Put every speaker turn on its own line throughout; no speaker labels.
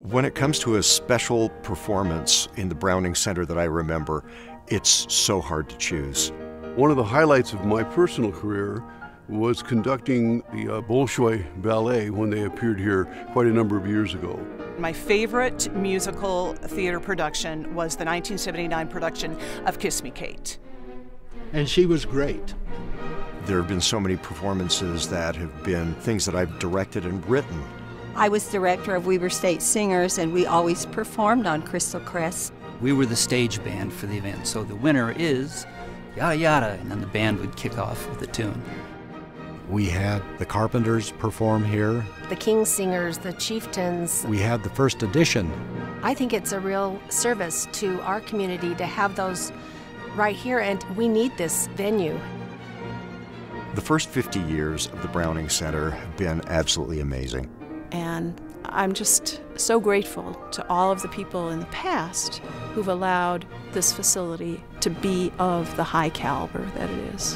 When it comes to a special performance in the Browning Center that I remember, it's so hard to choose.
One of the highlights of my personal career was conducting the Bolshoi Ballet when they appeared here quite a number of years ago.
My favorite musical theater production was the 1979 production of Kiss Me, Kate.
And she was great.
There have been so many performances that have been things that I've directed and written.
I was director of Weber State Singers, and we always performed on Crystal Crest.
We were the stage band for the event, so the winner is yada yada, and then the band would kick off with a tune.
We had the Carpenters perform here.
The King Singers, the Chieftains.
We had the first edition.
I think it's a real service to our community to have those right here, and we need this venue.
The first 50 years of the Browning Center have been absolutely amazing.
And I'm just so grateful to all of the people in the past who've allowed this facility to be of the high caliber that it is.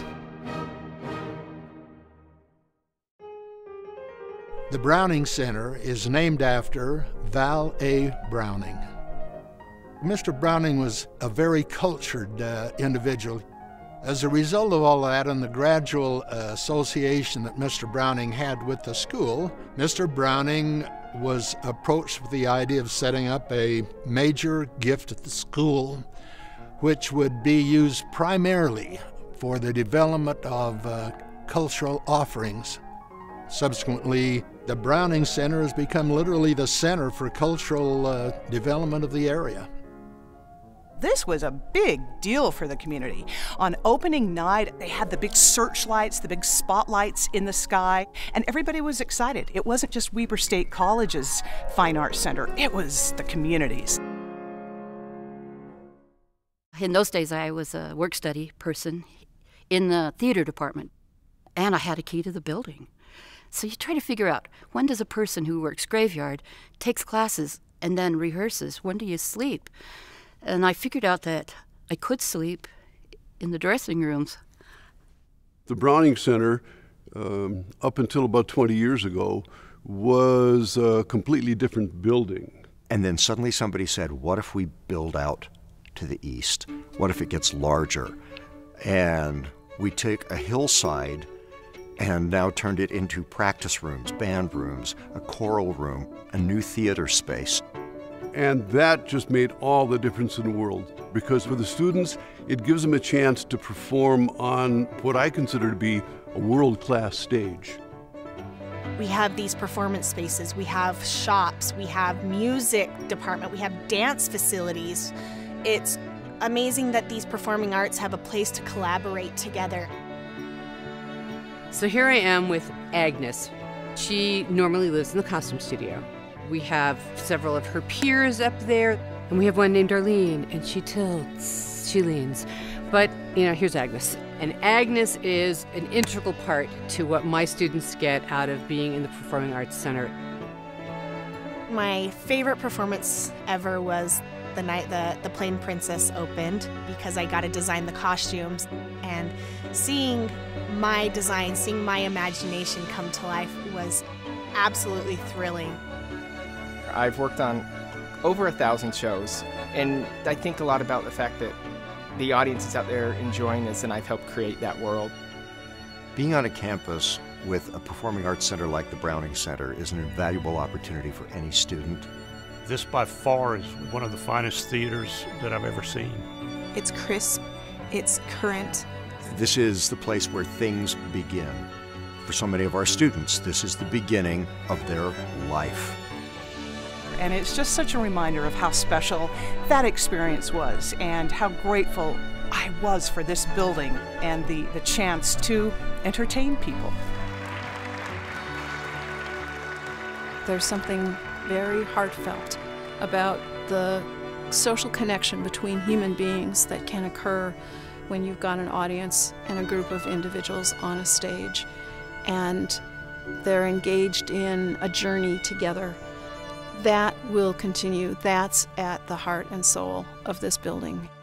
The Browning Center is named after Val A. Browning. Mr. Browning was a very cultured individual. As a result of all that and the gradual association that Mr. Browning had with the school, Mr. Browning was approached with the idea of setting up a major gift at the school, which would be used primarily for the development of cultural offerings. Subsequently, the Browning Center has become literally the center for cultural development of the area.
This was a big deal for the community. On opening night, they had the big searchlights, the big spotlights in the sky, and everybody was excited. It wasn't just Weber State College's Fine Arts Center, it was the community's.
In those days, I was a work-study person in the theater department, and I had a key to the building. So you try to figure out, when does a person who works graveyard, takes classes, and then rehearses? When do you sleep? And I figured out that I could sleep in the dressing rooms.
The Browning Center, up until about 20 years ago, was a completely different building.
And then suddenly somebody said, what if we build out to the east? What if it gets larger? And we take a hillside and now turned it into practice rooms, band rooms, a choral room, a new theater space.
And that just made all the difference in the world, because for the students, it gives them a chance to perform on what I consider to be a world-class stage.
We have these performance spaces, we have shops, we have music department, we have dance facilities. It's amazing that these performing arts have a place to collaborate together.
So here I am with Agnes. She normally lives in the costume studio. We have several of her peers up there, and we have one named Arlene, and she tilts, she leans. But, you know, here's Agnes. And Agnes is an integral part to what my students get out of being in the Performing Arts Center.
My favorite performance ever was the night the Plain Princess opened, because I got to design the costumes, and seeing my design, seeing my imagination come to life was absolutely thrilling.
I've worked on over 1,000 shows, and I think a lot about the fact that the audience is out there enjoying this, and I've helped create that world.
Being on a campus with a performing arts center like the Browning Center is an invaluable opportunity for any student.
This by far is one of the finest theaters that I've ever seen.
It's crisp, it's current.
This is the place where things begin. For so many of our students, this is the beginning of their life.
And it's just such a reminder of how special that experience was and how grateful I was for this building and the chance to entertain people.
There's something very heartfelt about the social connection between human beings that can occur when you've got an audience and a group of individuals on a stage, and they're engaged in a journey together. That will continue. That's at the heart and soul of this building.